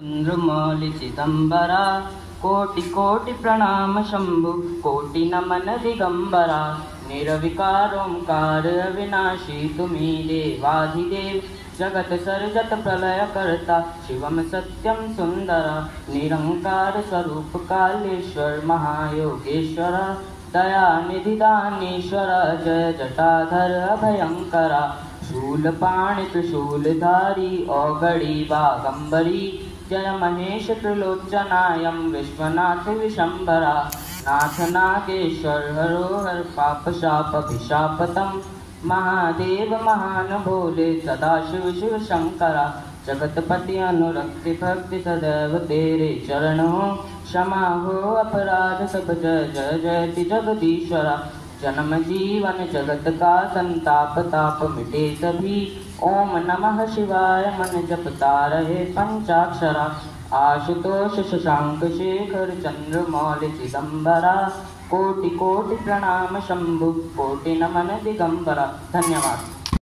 चंद्रमौलि चिदंबरा कोटि कोटि प्रणाम शंभु कोटि नमन दिगंबरा। निरविकारोंकार अविनाशी तुम्ही देवाधिदेव जगत सर्जत प्रलय करता शिवम सत्यम सुंदरा। निरंकार स्वरूप कालेश्वर महायोगेश्वर दयानिधि दानेश्वर जय जटाधर अभयंकरा। शूलपाणि त्रिशूलधारी औगड़ी बागंबरी जय महेश त्रिलोचनायं विश्वनाथ विशंबरा। नाथ नागेश्वर हरोहर पाप शाप अभिशापतम महादेव महान भोले सदाशिव शिव शंकरा। जगतपति अनुरक्ति भक्ति सदैव तेरे चरणों क्षमा हो अपराध सब जय जय जयति जगदीश्वरा। जन्म जीवन जगत का संताप ताप मिटे सभी ओम नमः शिवाय मन जपता रहे पंचाक्षरा। आशुतोष शशांक शेखर चंद्रमौलि चिदंबरा कोटि कोटि प्रणाम शंभु कोटि नमन दिगंबरा। धन्यवाद।